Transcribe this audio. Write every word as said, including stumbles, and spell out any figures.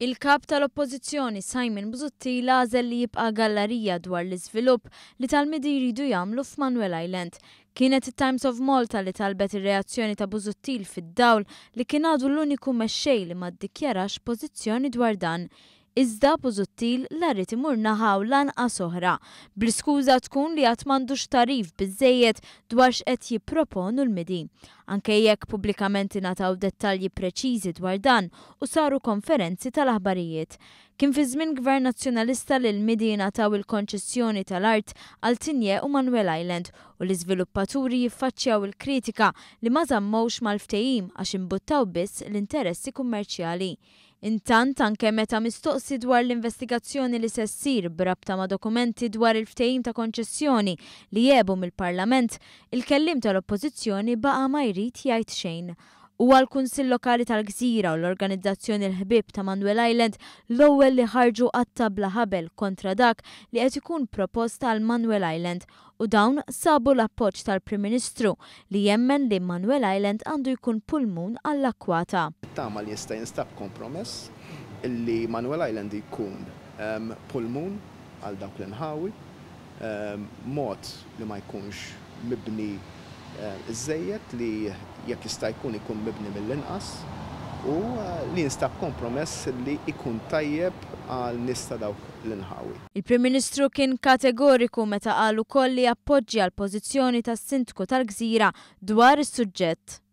Il-kap tal-Oppożizzjoni Simon Busuttil għażel li jibqa' gallerija dwar l-iżvilupp li tal-midi jridu jagħmlu f'Manuel Island. Kienet it-Times of Malta li talbet ir-reazzjoni ta' Busuttil fid-dawl li kien għadu l-uniku mexxej li ma ddikjarax pożizzjoni dwar dan. Iżda Busuttil la rrid imur naħaw lanqas oħra, bl-iskuża tkun li qatt m'għandux tarif biżżejjed dwar x'qed jipproponu l-midi. Anke jekk pubblikament ingħataw dettalji preċiżi dwar dan u saru konferenzi tal-aħbarijiet. Kien fi żmien Gvern Nazzjonalista li l-midi ingħataw il-konċessjoni tal-art għal Tinje u Manuel Island u l-iżviluppaturi jiffaċċjaw il-kritika li ma żammewx mal-ftehim għax imbuttaw biss l-interessi kummerċjali. Intant anke meta mistoqsi dwar l-investigazzjoni li se ssir b'rabta ma' dokumenti dwar il-ftehim ta' konċessjoni li jiebu mill-Parlament, il-kellim tal-Oppożizzjoni baqa' ma jrid jgħid xejn. U għall-Kunsill Lokali tal-Gżira u l-Organizzazzjoni l-Ħbieb ta' Manuel Island l-ewwel li ħarġu qatt-tabla ħabel kontra dak li qed ikun proposta għal Manuel Island u dawn sabu l-appoġġ tal-Prim Ministru li jemmen li Manuel Island għandu jkun pulmun għall-akkwata. Tama li jista' jinstab kompromess illi Manuel Island jkun um, pulmun għal dawk l-inħawi, um, mod li ma jkunx mibni iżejjed li jekk jista' jkun ikun mibni mill-inqas u li jinstab kompromess li jkun tajjeb għal nies ta' dawk l-inħawi. Il-Prim Ministru kien kategoriku meta qal ukoll li appoġġja l-pożizzjoni tas-Sindku tal-Gżira dwar is-suġġett.